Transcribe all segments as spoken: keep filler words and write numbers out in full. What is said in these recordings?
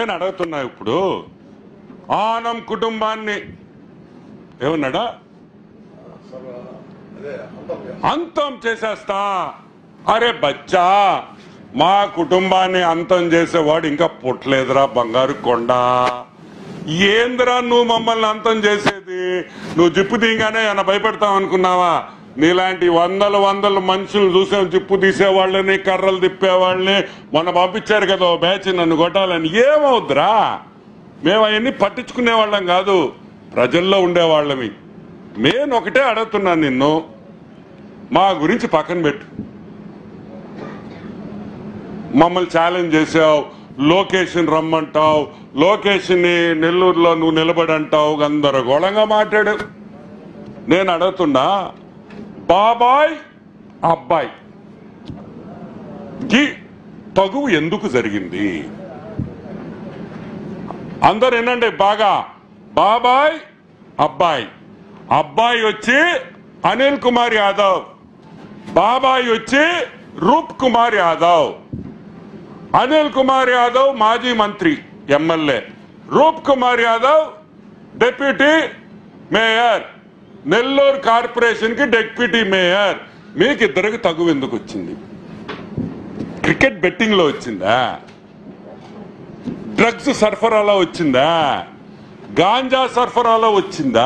నేను అడుగుతున్నా ఇప్పుడు ఆనం కుటుంబాన్ని ఏమన్నాడా అంతం చేసేస్తా. అరే బచ్చా, మా కుటుంబాన్ని అంతం చేసేవాడు ఇంకా పుట్టలేదురా బంగారు కొండ. ఏందిరా నువ్వు మమ్మల్ని అంతం చేసేది? నువ్వు జిప్పు తీయగానే ఏమన్నా భయపెడతావు అనుకున్నావా? నీలాంటి వందల వందల మనుషులు చూసాం, జిప్పు తీసేవాళ్ళని, కర్రలు తిప్పేవాళ్ళని. మొన్న పంపించారు కదా ఓ బ్యాచ్ నన్ను కొట్టాలని. ఏమవుద్దురా? మేము అవన్నీ పట్టించుకునే వాళ్ళం కాదు, ప్రజల్లో ఉండేవాళ్ళమి. నేను ఒకటే అడుగుతున్నాను నిన్ను, మా గురించి పక్కన పెట్టు. మమ్మల్ని ఛాలెంజ్ చేసావు, లోకేష్ని రమ్మంటావు, లోకేష్ని నెల్లూరులో నువ్వు నిలబడంటావు, గందరగోళంగా మాట్లాడు. నేను అడుగుతున్నా, బాబాయ్ అబ్బాయి కి తగువు ఎందుకు జరిగింది? అందరు వినండి బాగా. బాబాయ్ అబ్బాయి, అబ్బాయి వచ్చి అనిల్ కుమార్ యాదవ్, బాబాయ్ వచ్చి రూప్ కుమార్ యాదవ్. అనిల్ కుమార్ యాదవ్ మాజీ మంత్రి MLA, Roop Kumar Yadav deputy mayor, Nellore corporation కి డిప్యూటీ మేయర్. మీకు ఇద్దరికి తగువ ఎందుకు వచ్చింది? క్రికెట్ బెట్టింగ్ లో వచ్చిందా? డ్రగ్స్ సరఫరాలో వచ్చిందా? గాంజా సరఫరాలో వచ్చిందా?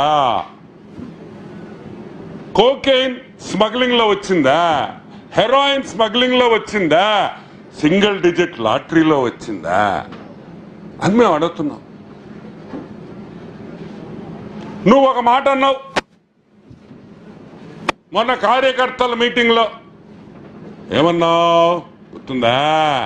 కోకెయిన్ స్మగ్లింగ్ లో వచ్చిందా? హెరాయిన్ స్మగ్లింగ్ లో వచ్చిందా? సింగిల్ డిజిట్ లాటరీలో వచ్చిందా అని మేము అడుగుతున్నాం. నువ్వు ఒక మాట అన్నావు మొన్న కార్యకర్తల మీటింగ్ లో. ఏమన్నావు గుర్తుందా?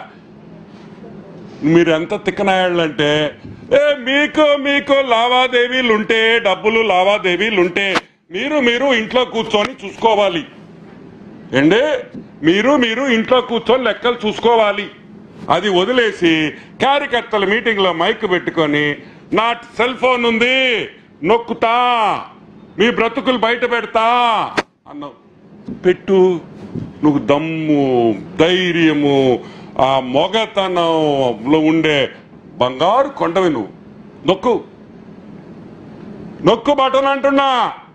మీరెంత తిక్కనాయాళ్ళంటే, ఏ మీకు మీకు లావాదేవీలుంటే, డబ్బులు లావాదేవీలుంటే మీరు మీరు ఇంట్లో కూర్చొని చూసుకోవాలి. ఏంటి? మీరు మీరు ఇంట్లో కూర్చొని లెక్కలు చూసుకోవాలి. అది వదిలేసి కార్యకర్తల మీటింగ్ లో మైక్ పెట్టుకొని, నా సెల్ ఫోన్ ఉంది నొక్కుతా, మీ బ్రతుకులు బయట పెడతా అన్నావు. పెట్టు. నువ్వు దమ్ము, ధైర్యము, ఆ మొగతనంలో ఉండే బంగారు కొండవి. నువ్వు నొక్కు నొక్కు బటన్ అంటున్నా.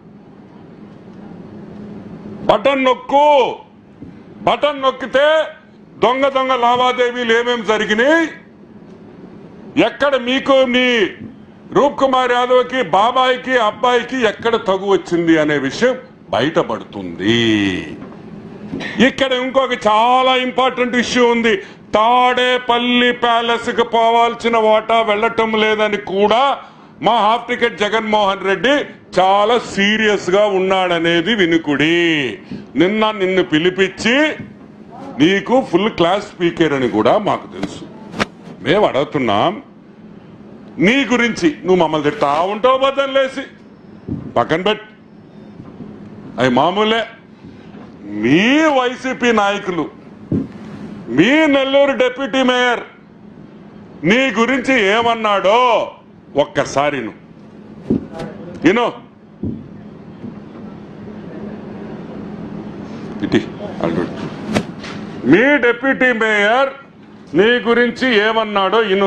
బటన్ నొక్కు. బటన్ నొక్కితే దొంగ దొంగ లావాదేవీలు ఏమేమి జరిగినాయి, ఎక్కడ మీకు నీ రూప్ కుమార్ యాదవ్కి, బాబాయికి, అబ్బాయికి ఎక్కడ తగు వచ్చింది అనే విషయం బయటపడుతుంది. ఇక్కడ ఇంకొక చాలా ఇంపార్టెంట్ ఇష్యూ ఉంది. తాడేపల్లి ప్యాలెస్ కి పోవాల్సిన వాటా వెళ్లటం లేదని కూడా మా హాఫ్ టికెట్ జగన్మోహన్ రెడ్డి చాలా సీరియస్ గా ఉన్నాడనేది వినుకుడి. నిన్న నిన్ను పిలిపించి నీకు ఫుల్ క్లాస్ స్పీకర్ అని కూడా మాకు తెలుసు. మేము అడుగుతున్నాం నీ గురించి. నువ్వు మమ్మల్ని తిడతా ఉంటావు బద్దలేసి, పక్కన పెట్టి. అవి మామూలే. మీ వైసీపీ నాయకులు, మీ నెల్లూరు డిప్యూటీ మేయర్ నీ గురించి ఏమన్నాడో ఒక్కసారి నువ్వు విను. ఇటీ మీ డిప్యూటీ మేయర్ నీ గురించి ఏమన్నాడో విను.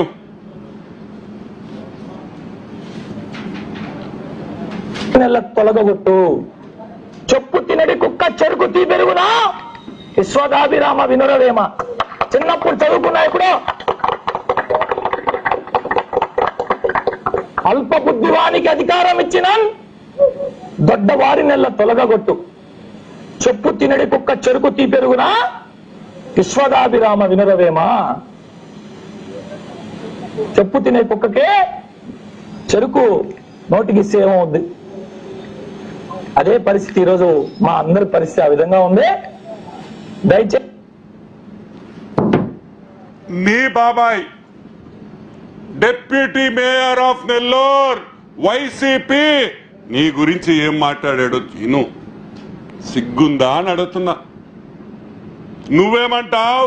తొలగొట్టు, చెప్పు తినడి కుక్క చెరుకు తీ పెరుగునా, విశ్వదాభిరామ వినురవేమ. చిన్నప్పుడు చదువుకున్నా. ఇప్పుడు అల్ప బుద్ధివానికి అధికారం ఇచ్చిన దొడ్డవారి నెల తొలగొట్టు, చెప్పు తినడి కుక్క చెరుకు తీ పెరుగునా, విశ్వదాభిరామ వినురవేమ. చెప్పు తినే కుక్కకే చెరుకు నోటికి ఇస్తే ఏమవుద్ది? అదే పరిస్థితి ఈరోజు మా అందరి పరిస్థితి ఆ విధంగా ఉంది. దయచేసి నీ బాబాయ్ deputy mayor of Nellore YCP నీ గురించి ఏం మాట్లాడాడు విను. సిగ్గుందా అని అడుగుతున్నా. నువ్వేమంటావు?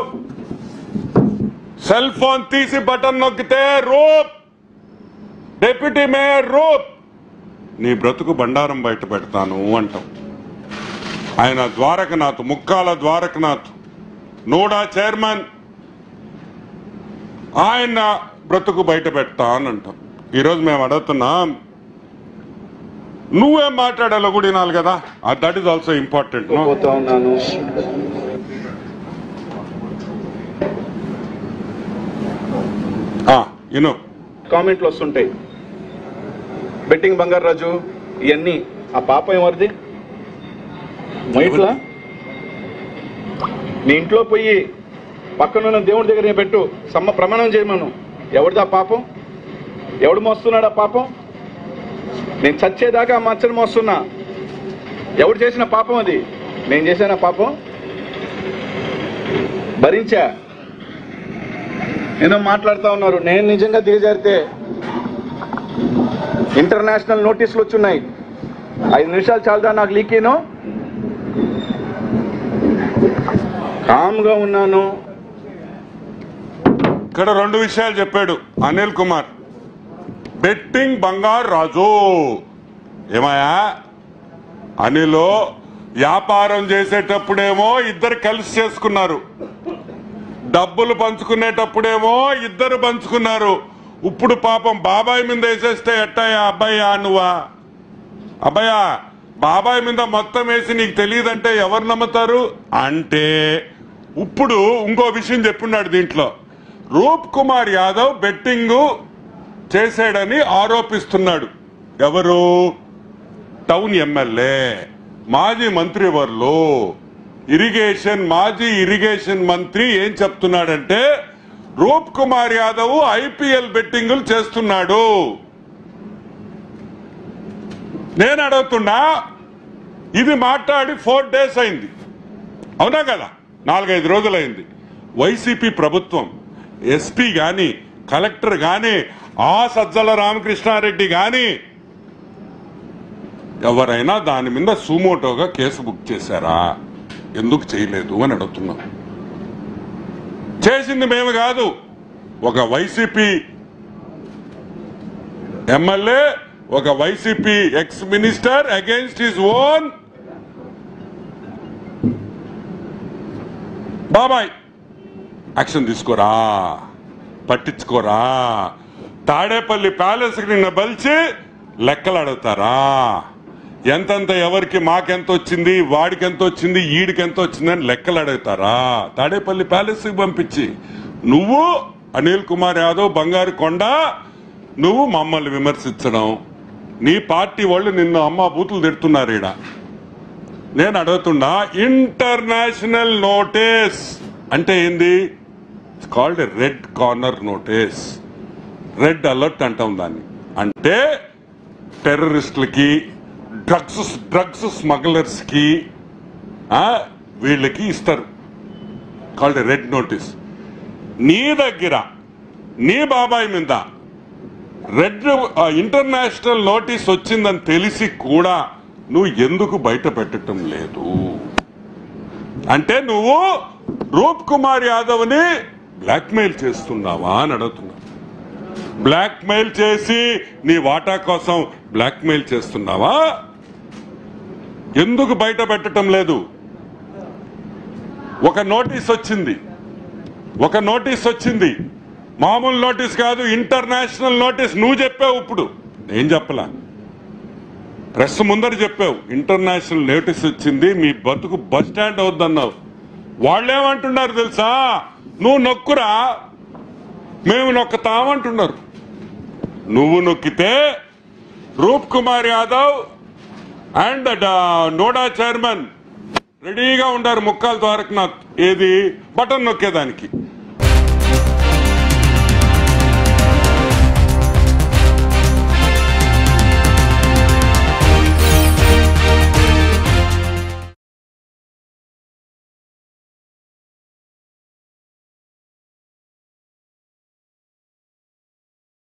సెల్ ఫోన్ తీసి బటన్ నొక్కితే రూప్, డిప్యూటీ మేయర్ రూప్, నీ బ్రతుకు బండారం బయట పెడతాను అంటాం. ఆయన ద్వారకనాథ్, ముక్కాల ద్వారకనాథ్ నోడా చైర్మన్, ఆయన బ్రతుకు బయట పెడతా అని అంటాం. ఈరోజు మేము అడుగుతున్నాం, నువ్వేం మాట్లాడాలో కూడా వినాలి కదా. That is also important. ఉన్నాను యూనో కామెంట్లు వస్తుంటాయి, బెట్టింగ్ బంగారు రాజు ఇవన్నీ. ఆ పాప ఎవరిది? మైట్లా నీ ఇంట్లో పోయి పక్కనున్న దేవుడి దగ్గర పెట్టు, సమ్మ ప్రమాణం చేయమను. ఎవరిది ఆ పాపం? ఎవడు మోస్తున్నాడు ఆ పాపం? నేను చచ్చేదాకా ఆ మచ్చని మోస్తున్నా. ఎవడు చేసిన పాపం అది? నేను చేశాను ఆ పాపం, భరించా. ఏదో మాట్లాడుతూ ఉన్నారు. నేను నిజంగా దిగజారితే ఇంటర్నేషనల్ నోటీసులు వచ్చున్నాయి. ఐదు నిమిషాలు చాలుదా నాకు లీకేను? కామ్గా ఉన్నాను. ఇక్కడ రెండు విషయాలు చెప్పాడు అనిల్ కుమార్. బెట్టింగ్ బంగారు రాజు ఏమయ్యా, అనిలో వ్యాపారం చేసేటప్పుడేమో ఇద్దరు కలిసి చేసుకున్నారు, డబ్బులు పంచుకునేటప్పుడేమో ఇద్దరు పంచుకున్నారు. ఇప్పుడు పాపం బాబాయ్ మీద వేసేస్తే ఎట్టయ్యా అబ్బాయ్యా నువ్వా? అబ్బాయ్యా బాబాయ్ మీద మొత్తం వేసి నీకు తెలియదంటే ఎవరు నమ్ముతారు? అంటే ఇప్పుడు ఇంకో విషయం చెప్పున్నాడు దీంట్లో. రూప్ కుమార్ యాదవ్ బెట్టింగ్ చేశాడని ఆరోపిస్తున్నాడు. ఎవరు? టౌన్ ఎమ్మెల్యే, మాజీ మంత్రివర్లు, ఇరిగేషన్ మాజీ ఇరిగేషన్ మంత్రి ఏం చెప్తున్నాడంటే రూప్ కుమార్ యాదవ్ ఐపీఎల్ బెట్టింగులు చేస్తున్నాడు. నేను అడుగుతున్నా, ఇది మాట్లాడి ఫోర్ డేస్ అయింది, అవునా కదా? నాలుగైదు రోజులైంది. వైసీపీ ప్రభుత్వం ఎస్పీ గాని కలెక్టర్ గాని ఆ సజ్జల రామకృష్ణారెడ్డి గాని ఎవరైనా దాని మీద సుమోటోగా కేసు బుక్ చేశారా? ఎందుకు చేయలేదు అని అడుగుతున్నాం. చేసింది మేము కాదు, ఒక వైసీపీ ఎమ్మెల్యే, ఒక YCP ex minister against his own బాబాయ్. యాక్షన్ తీసుకోరా, పట్టించుకోరా. తాడేపల్లి ప్యాలెస్ కి నిన్న బలిచి లెక్కలు అడుగుతారా? ఎంతంత ఎవరికి, మాకెంత వచ్చింది, వాడికి ఎంత వచ్చింది, ఈడికి ఎంత వచ్చింది అని లెక్కలు అడుగుతారా? తాడేపల్లి ప్యాలెస్ కి పంపించి నువ్వు అనిల్ కుమార్ యాదవ్ బంగారు కొండ నువ్వు మమ్మల్ని విమర్శించడం, నీ పార్టీ వాళ్ళు నిన్ను అమ్మ బూతులు తిడుతున్నారు. ఈడ నేను అడుగుతున్నా, ఇంటర్నేషనల్ నోటీస్ అంటే ఏంది? It's called red corner notice, red alert అంటాం దాన్ని. అంటే టెర్రరిస్టులకి, డ్రగ్స్ డ్రగ్స్ స్మగ్లర్స్ కి వీళ్ళకి ఇస్తారు, కాల్డ్ రెడ్ నోటీస్. నీ దగ్గర నీ బాబాయ్ మీద రెడ్ ఇంటర్నేషనల్ నోటీస్ వచ్చిందని తెలిసి కూడా నువ్వు ఎందుకు బయట పెట్టడం లేదు? అంటే నువ్వు రూప్ కుమార్ యాదవ్ ని బ్లాక్మెయిల్ చేస్తున్నావా అని అడుగుతున్నా. బ్లాక్మెయిల్ చేసి నీ వాటా కోసం బ్లాక్మెయిల్ చేస్తున్నావా? ఎందుకు బయట పెట్టడం లేదు? ఒక నోటీస్ వచ్చింది, ఒక నోటీస్ వచ్చింది, మామూలు నోటీస్ కాదు, ఇంటర్నేషనల్ నోటీస్. నువ్వు చెప్పావు, ఇప్పుడు నేను చెప్పలా, ప్రెస్ ముందర చెప్పావు. ఇంటర్నేషనల్ నోటీస్ వచ్చింది, మీ బతుకు బస్ స్టాండ్ అవుద్దన్నావు. వాళ్ళేమంటున్నారు తెలుసా? నువ్వు నొక్కురా, మేము నొక్కుతామంటున్నారు. నువ్వు నొక్కితే Roop Kumar Yadav and NUDA chairman రెడీగా ఉండారు ముక్కాల ద్వారకనాథ్ ఏది బటన్ నొక్కేదానికి.